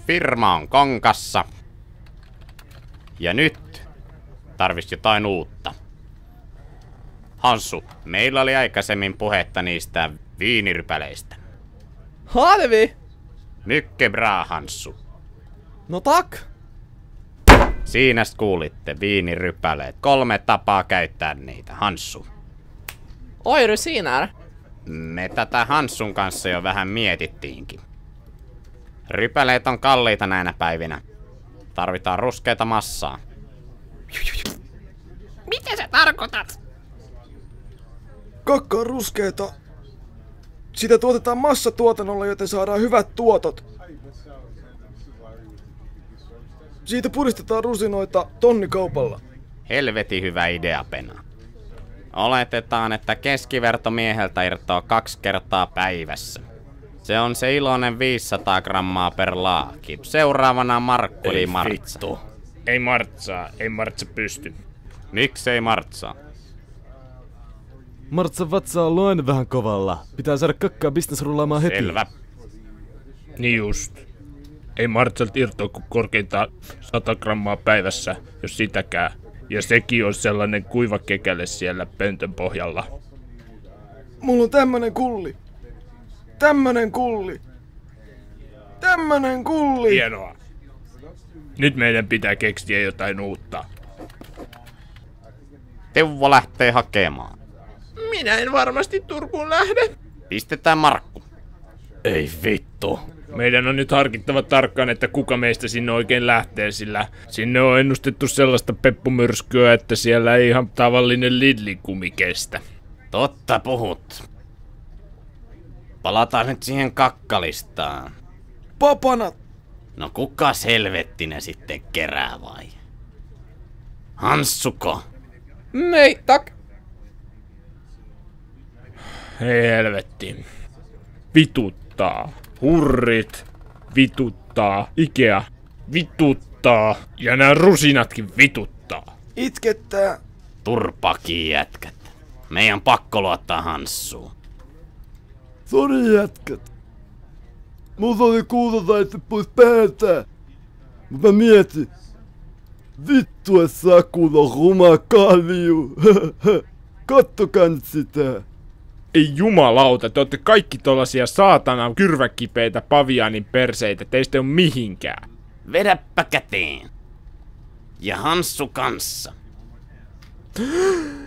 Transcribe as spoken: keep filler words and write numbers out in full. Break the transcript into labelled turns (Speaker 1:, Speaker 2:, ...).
Speaker 1: Firma on konkassa. Ja nyt tarvis jotain uutta. Hanssu, meillä oli aikaisemmin puhetta niistä viinirypäleistä.
Speaker 2: Harvi!
Speaker 1: Mycket bra, Hanssu.
Speaker 2: No tak!
Speaker 1: Siinä kuulitte, viinirypäleet. Kolme tapaa käyttää niitä, Hanssu.
Speaker 2: Oj, rusiner.
Speaker 1: Me tätä Hanssun kanssa jo vähän mietittiinkin. Rypäleet on kalliita näinä päivinä. Tarvitaan ruskeita massaa.
Speaker 3: Mitä sä tarkoitat?
Speaker 4: Kakka on ruskeeta. Sitä tuotetaan massatuotannolla, joten saadaan hyvät tuotot. Siitä puristetaan rusinoita tonnikaupalla.
Speaker 1: Helvetin hyvä idea, Pena. Oletetaan, että keskivertomieheltä irtoaa kaksi kertaa päivässä. Se on se iloinen viisisataa grammaa per laaki. Seuraavana Markku eli Martsa.
Speaker 5: Vittu. Ei Martsaa, ei Martsa pysty.
Speaker 1: Miksei Martsa?
Speaker 6: Martsan vatsa on ollut aina vähän kovalla. Pitää saada kakkaa bisnes rullaamaan heti.
Speaker 1: Selvä.
Speaker 5: Niin just. Ei Martsalta irtoa kuin korkeintaan sata grammaa päivässä, jos sitäkään. Ja sekin on sellainen kuiva kekäle siellä pöntön pohjalla.
Speaker 4: Mulla on tämmönen kulli. Tämmönen kulli. Tämmönen kulli.
Speaker 5: Hienoa. Nyt meidän pitää keksiä jotain uutta.
Speaker 1: Teuvo lähtee hakemaan.
Speaker 3: Minä en varmasti Turkuun lähde.
Speaker 1: Pistetään Markku.
Speaker 6: Ei vittu.
Speaker 5: Meidän on nyt harkittava tarkkaan, että kuka meistä sinne oikein lähtee, sillä sinne on ennustettu sellaista peppumyrskyä, että siellä ei ihan tavallinen Lidl-kumi kestä.
Speaker 1: Totta puhut. Palataan nyt siihen kakkalistaan.
Speaker 4: Papanat.
Speaker 1: No kuka helvetti ne sitten kerää vai? Hanssuko?
Speaker 2: Nej, tack.
Speaker 5: Hei helvetti. Vituttaa. Hurrit. Vituttaa. Ikea. Vituttaa. Ja nämä rusinatkin vituttaa.
Speaker 4: Itkettää.
Speaker 1: Turpaki jätkät. Meidän pakko luottaa Hanssuun.
Speaker 6: Sori jätkät. Mulla oli kuulosaiset pois päältä. Mut mä mietin. Vittu et Sakulla on ruma kalju. Kattokaa nyt sitä.
Speaker 5: Ei jumalauta, te ootte kaikki tollasia saatanan kyrväkipeitä paviaanin perseitä, teistä ei oo mihinkään.
Speaker 1: Vedäpä käteen. Ja Hanssu kanssa.